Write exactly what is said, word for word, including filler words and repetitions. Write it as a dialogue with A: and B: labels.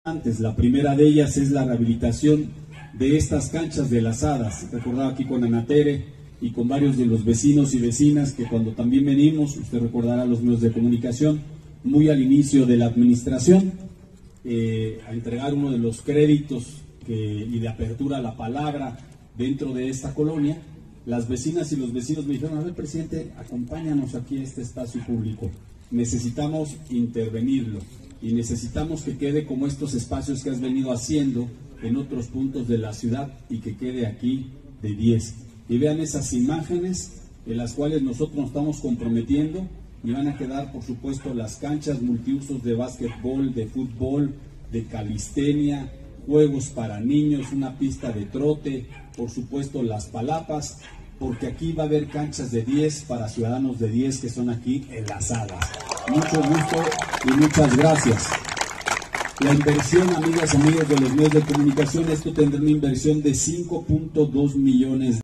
A: La primera de ellas es la rehabilitación de estas canchas de las hadas. Recordaba aquí con Anatere y con varios de los vecinos y vecinas que cuando también venimos, usted recordará los medios de comunicación, muy al inicio de la administración, eh, a entregar uno de los créditos que, y de apertura a la palabra dentro de esta colonia. Las vecinas y los vecinos me dijeron: a ver, presidente, acompáñanos aquí a este espacio público, necesitamos intervenirlo y necesitamos que quede como estos espacios que has venido haciendo en otros puntos de la ciudad y que quede aquí de diez. Y vean esas imágenes en las cuales nosotros nos estamos comprometiendo, y van a quedar, por supuesto, las canchas multiusos de básquetbol, de fútbol, de calistenia, juegos para niños, una pista de trote, por supuesto las palapas, porque aquí va a haber canchas de diez para ciudadanos de diez que son aquí en las hadas. Mucho gusto y muchas gracias. La inversión, amigas y amigos de los medios de comunicación, esto tendrá una inversión de cinco punto dos millones de